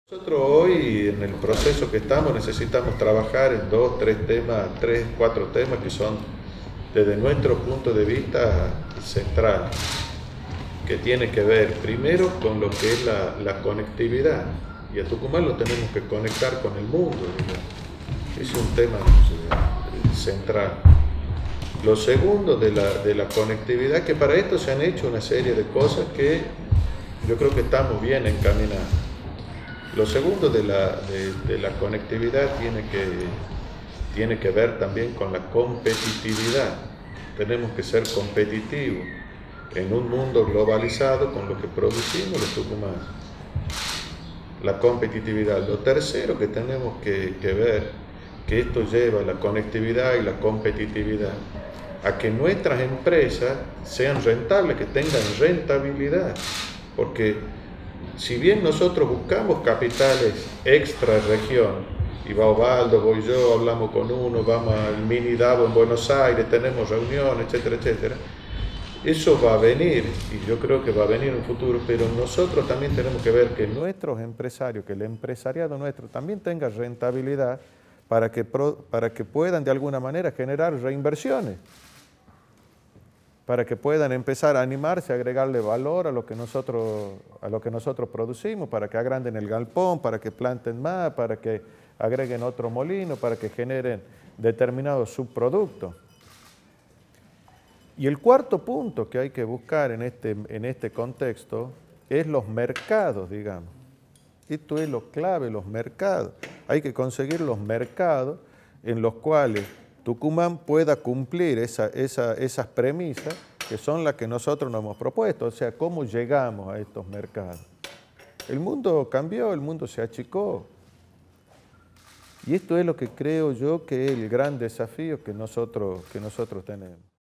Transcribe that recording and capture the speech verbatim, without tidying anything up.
Nosotros hoy, en el proceso que estamos, necesitamos trabajar en dos, tres temas, tres, cuatro temas que son, desde nuestro punto de vista, centrales, que tiene que ver primero con lo que es la, la conectividad, y a Tucumán lo tenemos que conectar con el mundo, digamos. Es un tema eh, central. Lo segundo de la, de la conectividad, que para esto se han hecho una serie de cosas que yo creo que estamos bien encaminados. Lo segundo de la, de, de la conectividad tiene que, tiene que ver también con la competitividad. Tenemos que ser competitivos en un mundo globalizado con lo que producimos los tucumanos. La competitividad. Lo tercero que tenemos que, que ver, que esto lleva a la conectividad y la competitividad, a que nuestras empresas sean rentables, que tengan rentabilidad, porque si bien nosotros buscamos capitales extra región, y va Osvaldo, voy yo, hablamos con uno, vamos al mini Davo en Buenos Aires, tenemos reuniones, etcétera, etcétera, eso va a venir, y yo creo que va a venir en un futuro, pero nosotros también tenemos que ver que nuestros empresarios, que el empresariado nuestro también tenga rentabilidad para que, para que puedan de alguna manera generar reinversiones, para que puedan empezar a animarse, a agregarle valor a lo que nosotros, a lo que nosotros producimos, para que agranden el galpón, para que planten más, para que agreguen otro molino, para que generen determinados subproductos. Y el cuarto punto que hay que buscar en este, en este contexto es los mercados, digamos. Esto es lo clave, los mercados. Hay que conseguir los mercados en los cuales Tucumán pueda cumplir esa, esa, esas premisas que son las que nosotros nos hemos propuesto, o sea, cómo llegamos a estos mercados. El mundo cambió, el mundo se achicó. Y esto es lo que creo yo que es el gran desafío que nosotros, que nosotros tenemos.